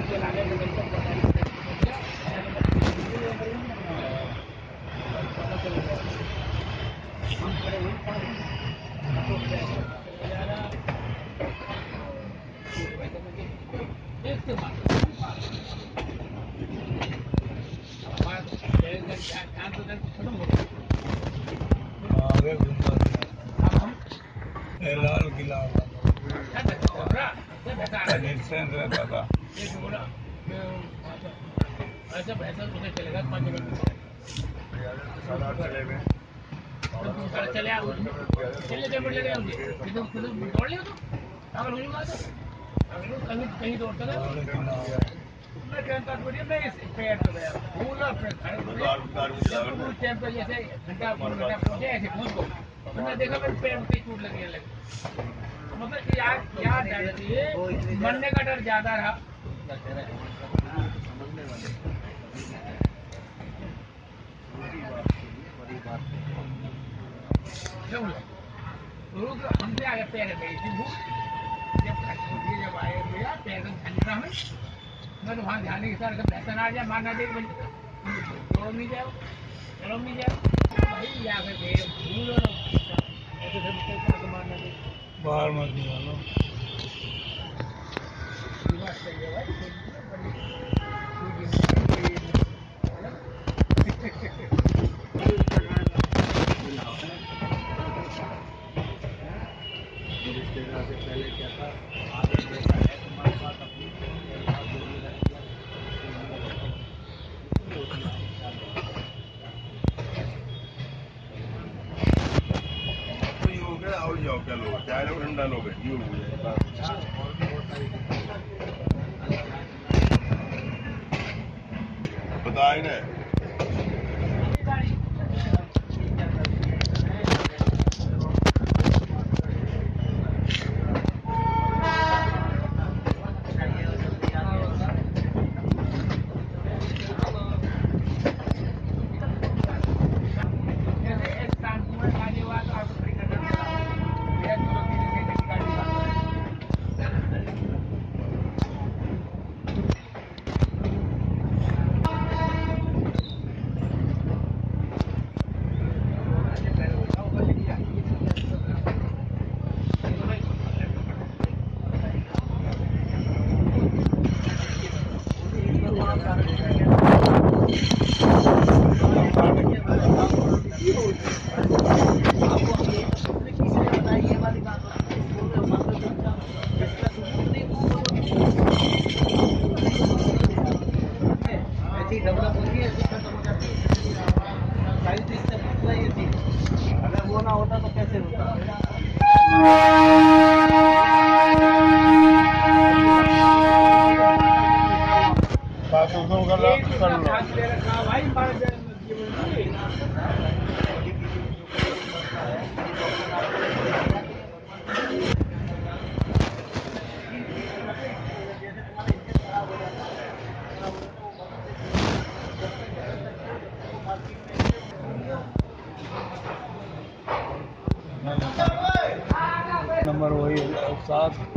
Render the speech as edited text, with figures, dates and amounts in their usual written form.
लाल किला रहता था। ऐसा पैसा मुझे चलेगा 5 मिनट चले आओ चले टेबल ले आओ खुद दौड़ लियो तो अगर हो जाएगा तो कहीं कहीं दौड़ सकते मैं कहता हूँ मैं इस पैर पे गया पूरा पे टाइम पे जैसे घंटा पहुंचे ऐसे कूद को मैंने देखा मेरे पैर में चोट लगी है मतलब यार क्या डर है मरने का डर ज्यादा रहा हमसे आगे पैर गई थी भूख जब आए भैया पैर ठंडा में मैं तो वहाँ ध्यान के साथ दर्शन आ जाए मारना दे जोड़ नहीं जाओ भाई या फिर भूल मारना दे बाहर मत निकालो पहले क्या था आगे जैसा है तुम्हारे पास अपनी हो गया आओ जाओ क्या लोग चाय लोग ठंडा लोग ये हो जाए बताए ना अगर वो ना होता तो कैसे होता नंबर वही 7